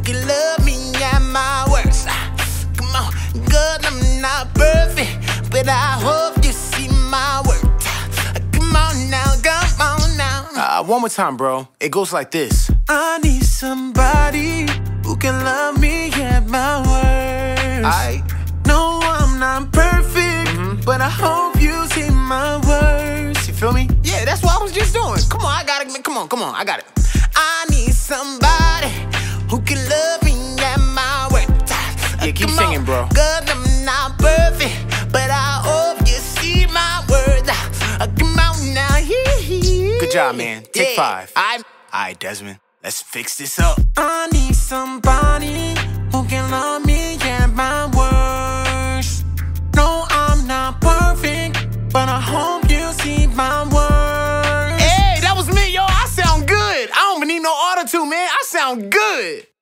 can love me at my worst. Come on, girl, I'm not perfect, but I hope you see my worth. Come on now, come on now. One more time, bro. It goes like this. I need somebody who can love me at my worst. No, I'm not perfect, but I hope you see my worst. You feel me? Yeah, that's what I was just doing. Come on, I got it. Come on, I got it. I need somebody who can love me at my worst. Yeah, keep singing, bro. Girl, I'm not perfect, but I hope you see my worth. Come on now. Good job, man. Take 5. Alright, Desmond. Let's fix this up. I need somebody who can love me at my worst. No, I'm not perfect, but I hope you see my worst. Hey, that was me, yo. I sound good. I don't even need no auto-tune, man. I sound good.